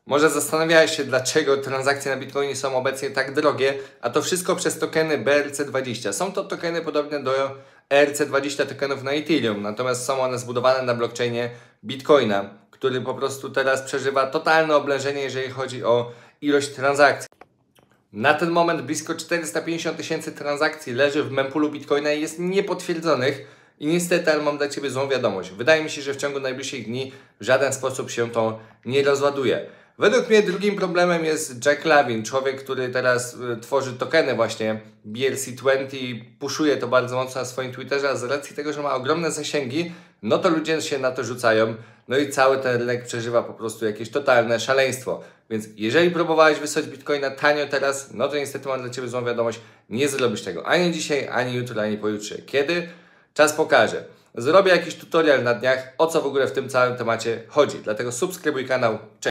Może zastanawiałeś się, dlaczego transakcje na Bitcoinie są obecnie tak drogie, a to wszystko przez tokeny BRC20. Są to tokeny podobne do ERC20 tokenów na Ethereum, natomiast są one zbudowane na blockchainie Bitcoina, który po prostu teraz przeżywa totalne oblężenie, jeżeli chodzi o ilość transakcji. Na ten moment blisko 450 000 transakcji leży w mempulu Bitcoina i jest niepotwierdzonych. I niestety, ale mam dla Ciebie złą wiadomość. Wydaje mi się, że w ciągu najbliższych dni w żaden sposób się to nie rozładuje. Według mnie drugim problemem jest Jack Lavin, człowiek, który teraz tworzy tokeny właśnie BRC20 i puszuje to bardzo mocno na swoim Twitterze, a z racji tego, że ma ogromne zasięgi, no to ludzie się na to rzucają, no i cały ten rynek przeżywa po prostu jakieś totalne szaleństwo. Więc jeżeli próbowałeś wysłać Bitcoina tanio teraz, no to niestety mam dla Ciebie złą wiadomość, nie zrobisz tego ani dzisiaj, ani jutro, ani pojutrze. Kiedy? Czas pokaże. Zrobię jakiś tutorial na dniach, o co w ogóle w tym całym temacie chodzi. Dlatego subskrybuj kanał. Cześć.